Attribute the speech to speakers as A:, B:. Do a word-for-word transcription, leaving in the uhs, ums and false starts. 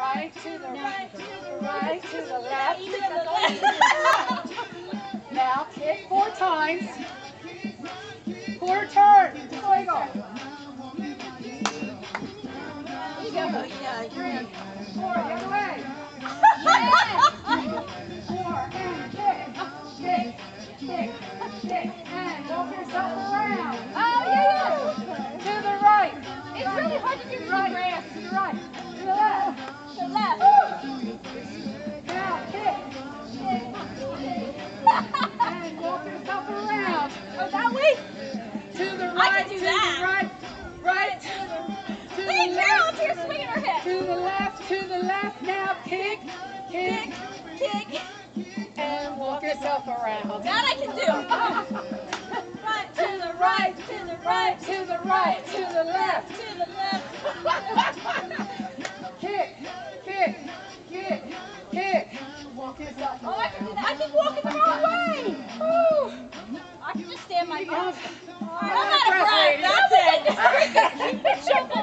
A: right, to the right, to the right, to the left, to the left. Now kick four times. Quarter turn. Wiggle. Two, three, four, the other way. Four, and kick, kick, kick, kick, and walk yourself around.
B: Oh, yeah.
A: To the right.
B: It's really hard to do the
A: Right,
B: grass.
A: to the right, to the left.
B: The left.
A: Now kick, kick, kick, and walk yourself around.
B: Oh, that way?
A: To the
B: I
A: right,
B: can do
A: to
B: that.
A: the right, right, to the, to
B: Hey,
A: the
B: Carol,
A: left,
B: to your swinging her hip.
A: to the left, to the left. Now kick, kick,
B: Kick, kick.
A: and walk yourself around.
B: That I can do. Right,
A: To the right, to the right, to the right, to the left.
B: to the left.
A: Kick, kick, kick, kick. Walk yourself
B: Oh, I
A: around.
B: can do that. I keep walking the wrong way. Woo. I can just stand my ground.
A: I'm
B: I'm not a brat.
A: frustrated.
B: That's it. Cupid Shuffle.